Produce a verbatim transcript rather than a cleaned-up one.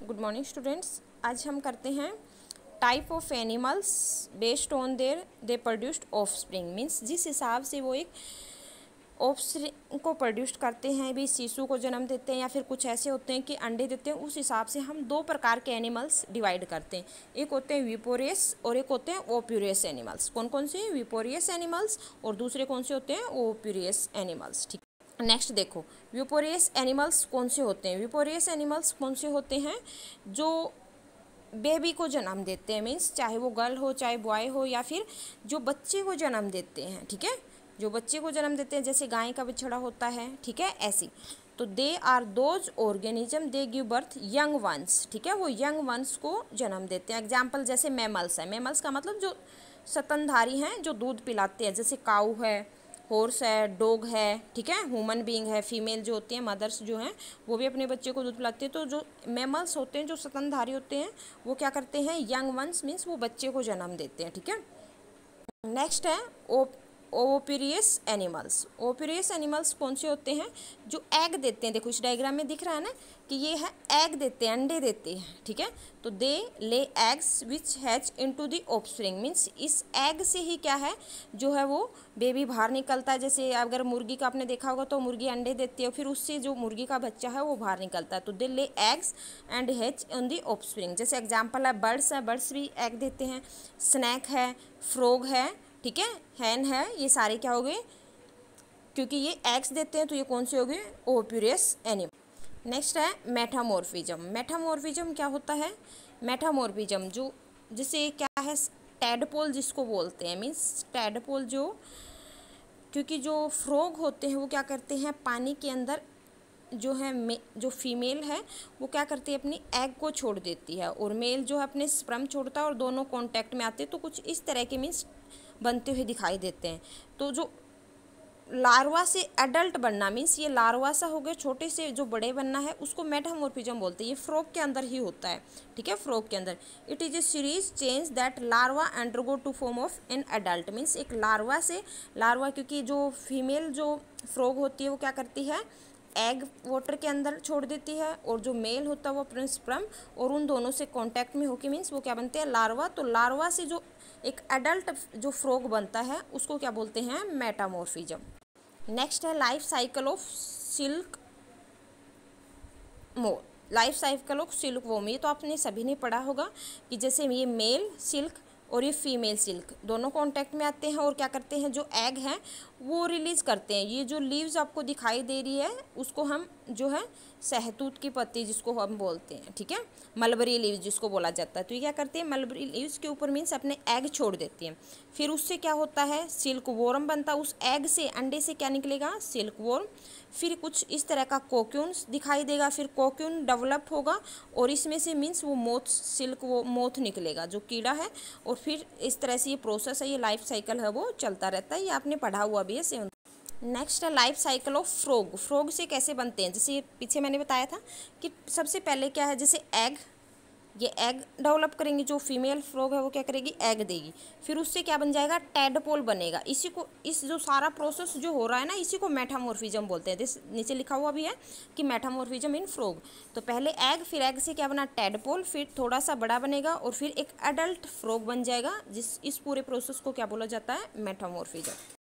Good morning students. आज हम करते हैं type of animals based on their they produced offspring. Means जिस हिसाब से वो एक ऑफस्प्रिंग को प्रोड्यूस करते हैं, भी शिशु को जन्म देते हैं या फिर कुछ ऐसे होते हैं कि अंडे देते हैं, उस हिसाब से हम दो प्रकार के एनिमल्स डिवाइड करते हैं। एक होते हैं विपोरियस और एक होते हैं ओप्यूरियस एनिमल्स। कौन कौन से? विपोरियस एनिमल्स और दूसरे कौन से होते हैं? ओप्यूरियस एनिमल्स। ठीक। नेक्स्ट देखो, विपोरियस एनिमल्स कौन से होते हैं? विपोरियस एनिमल्स कौन से होते हैं? जो बेबी को जन्म देते हैं, मीन्स चाहे वो गर्ल हो चाहे बॉय हो, या फिर जो बच्चे को जन्म देते हैं। ठीक है, जो बच्चे को जन्म देते हैं, जैसे गाय का बछड़ा होता है। ठीक है, ऐसी। तो they are those organism they give birth young ones. ठीक है, वो यंग वंस को जन्म देते हैं। एग्जाम्पल जैसे मैमल्स है। मैमल्स का मतलब जो स्तनधारी हैं, जो दूध पिलाते हैं, जैसे काऊ है, हॉर्स है, डॉग है। ठीक है, ह्यूमन बीइंग है, फीमेल जो होती हैं, मदर्स जो हैं, वो भी अपने बच्चे को दूध पिलाती है। तो जो मैमल्स होते हैं, जो स्तनधारी होते हैं, वो क्या करते हैं? यंग वंस मीन्स वो बच्चे को जन्म देते हैं। ठीक है, नेक्स्ट है ओप ओपिरियस एनिमल्स। ओपिरियस एनिमल्स कौन से होते हैं? जो एग देते हैं। देखो इस डायग्राम में दिख रहा है ना कि ये है एग देते हैं, अंडे देते हैं। ठीक है, तो they lay eggs which hatch into the offspring. Means इस एग से ही क्या है, जो है वो बेबी बाहर निकलता है। जैसे अगर मुर्गी का आपने देखा होगा तो मुर्गी अंडे देती है, फिर उससे जो मुर्गी का बच्चा है वो बाहर निकलता है। तो they lay eggs and hatch on the offspring. जैसे एग्जाम्पल है बर्ड्स है, बर्ड्स भी एग देते हैं। स्नैक है, फ्रॉग है, ठीक है, हैन है, ये सारे क्या हो गए? क्योंकि ये एग्स देते हैं तो ये कौन से हो गए? Oviparous animal. नेक्स्ट है मेटामॉर्फिज्म। मेटामॉर्फिज्म क्या होता है? मेटामॉर्फिज्म जो जिसे क्या है, टैडपोल जिसको बोलते हैं। मीन्स टैडपोल जो, क्योंकि जो फ्रॉग होते हैं वो क्या करते हैं, पानी के अंदर जो है मे जो फीमेल है वो क्या करती है, अपनी एग को छोड़ देती है, और मेल जो है अपने स्पर्म छोड़ता है, और दोनों कांटेक्ट में आते हैं। तो कुछ इस तरह के मीन्स बनते हुए दिखाई देते हैं। तो जो लार्वा से एडल्ट बनना, मीन्स ये लार्वा सा हो गया, छोटे से जो बड़े बनना है, उसको मेटामॉर्फिज्म बोलते हैं। ये फ्रॉग के अंदर ही होता है। ठीक है, फ्रॉग के अंदर। It is a series change that larva undergo to form of an adult. Means एक लार्वा से लार्वा, क्योंकि जो फीमेल जो फ्रॉग होती है वो क्या करती है, एग वाटर के अंदर छोड़ देती है, और जो मेल होता है वो अपने स्पर्म और उन दोनों से कांटेक्ट में होकर मीन्स वो क्या बनते हैं? लार्वा। तो लार्वा से जो एक एडल्ट जो फ्रॉग बनता है उसको क्या बोलते हैं? मेटामॉर्फिज्म। नेक्स्ट है लाइफ साइकिल ऑफ सिल्क मोर। Life cycle of silk worm, ये तो आपने सभी ने पढ़ा होगा कि जैसे ये मेल सिल्क और ये फीमेल सिल्क दोनों कांटेक्ट में आते हैं, और क्या करते हैं, जो एग हैं वो रिलीज़ करते हैं। ये जो लीव्स आपको दिखाई दे रही है उसको हम जो है सहतूत की पत्ती जिसको हम बोलते हैं, ठीक है, मलबरी लीव्स जिसको बोला जाता है। तो ये क्या करते हैं, मलबरी लीव्स के ऊपर मीन्स अपने एग छोड़ देती हैं। फिर उससे क्या होता है, सिल्क वॉर्म बनता है। उस एग से, अंडे से क्या निकलेगा? Silk worm. फिर कुछ इस तरह का कोक्यून दिखाई देगा, फिर कोक्यून डेवलप होगा, और इसमें से मीन्स वो मोथ, सिल्क वो मोथ निकलेगा जो कीड़ा है, और फिर इस तरह से ये प्रोसेस है, ये लाइफ साइकिल है वो चलता रहता है। ये आपने पढ़ा हुआ भी है सेवन। नेक्स्ट है life cycle of frog. Frog से कैसे बनते हैं? जैसे पीछे मैंने बताया था कि सबसे पहले क्या है, जैसे एग, ये एग डेवलप करेंगी, जो फीमेल फ्रॉग है वो क्या करेगी, एग देगी, फिर उससे क्या बन जाएगा, टैडपोल बनेगा। इसी को, इस जो सारा प्रोसेस जो हो रहा है ना, इसी को मेटामॉर्फिज्म बोलते हैं। जिस नीचे लिखा हुआ भी है कि मेटामॉर्फिज्म इन फ्रॉग। तो पहले एग, फिर एग से क्या बना, टैडपोल, फिर थोड़ा सा बड़ा बनेगा, और फिर एक एडल्ट फ्रॉग बन जाएगा। जिस इस पूरे प्रोसेस को क्या बोला जाता है, मेटामॉर्फिज्म।